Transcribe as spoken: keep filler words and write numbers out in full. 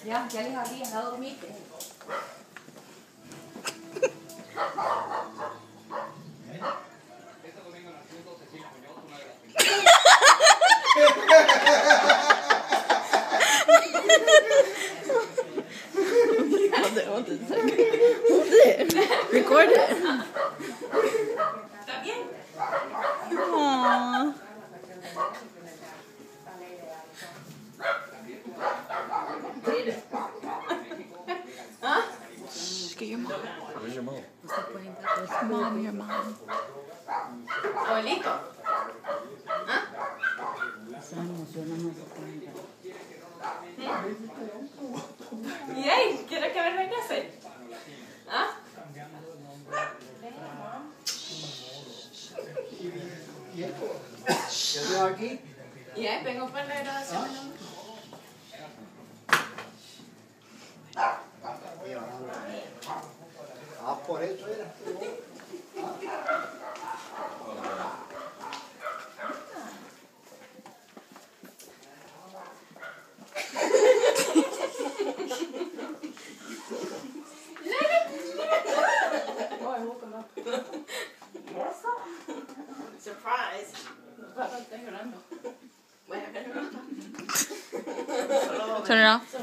Ya, ya les había dado dormir. Hold it, hold it a second. Hold it. Record it. ¿Está bien? Aww. ¿Ah? Shh, get your mom. Where's your mom? Mom, your mom. ¿Abuelito? ¿Ah? ¿Y ahí? ¿Quieres que verme qué hacer? ¿Ah? ¿Qué tengo aquí? ¿Y ahí? Vengo para la grabación. Ah, por eso era. Surprise. Papá está llorando. Bueno, Turn it off.